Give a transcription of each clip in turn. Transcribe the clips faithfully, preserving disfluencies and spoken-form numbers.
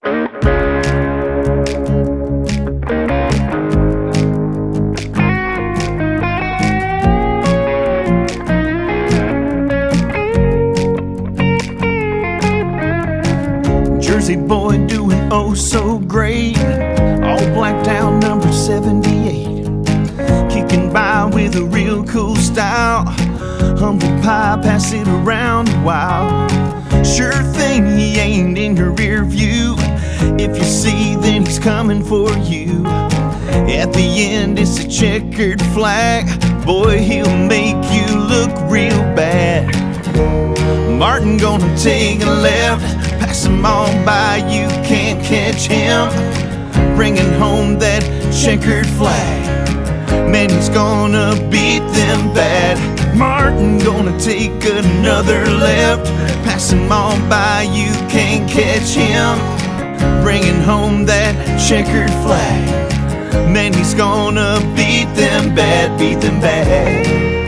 Jersey boy doing oh so great, all blacked out number seventy-eight, kicking by with a real cool style. Humble pie, pass it around a while. Sure thing he ain't in your rear view. If you see, then he's coming for you. At the end, it's a checkered flag. Boy, he'll make you look real bad. Martin gonna take a left, pass him on by, you can't catch him. Bringing home that checkered flag, man, he's gonna beat them bad. Martin gonna take another left, pass him on by, you can't catch him. Bringing home that checkered flag, man, he's gonna beat them bad, beat them bad,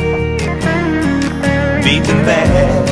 beat them bad.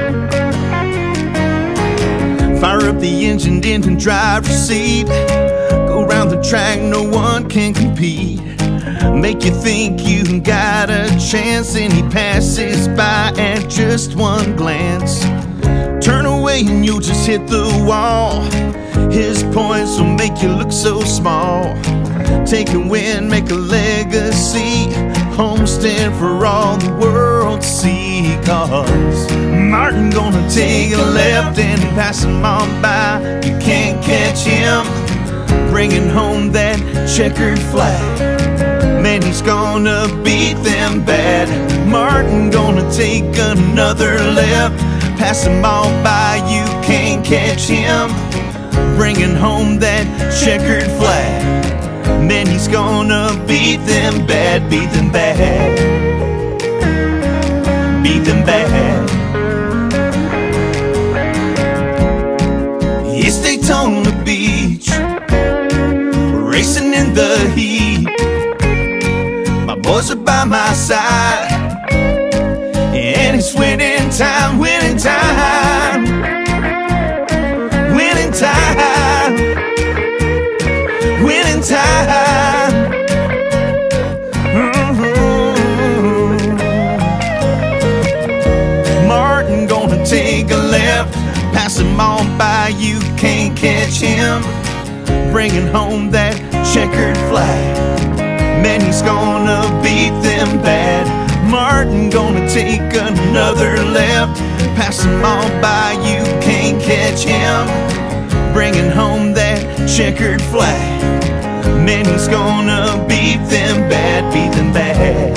Fire up the engine, into driver's seat, go round the track, no one can compete. Make you think you got a chance, and he passes by at just one glance. Turn away and you'll just hit the wall. His points will make you look so small. Take a win, make a legacy, homestead for all the world to see. Cause Martin gonna take a left and pass him on by, you can't catch him. Bringing home that checkered flag, man, he's gonna beat them bad. Martin gonna take another left, pass him on by, you can't catch him. Bringing home that checkered flag, man, he's gonna beat them bad, beat them bad, beat them bad. It's Daytona Beach, racing in the heat. My boys are by my side, and it's winning time, winning time, winning time, winning time. Mm-hmm. Martin gonna take a left, pass him on by, you can't catch him. Bringing home that checkered flag, man, he's gonna beat them bad. Martin gonna take another left, pass him on by, you can't catch him. Bringing home that checkered flag, man, he's gonna beat them bad, beat them bad,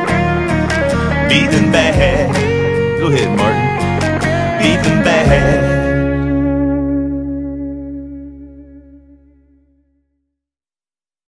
beat them bad. Go ahead, Martin. Beat them bad.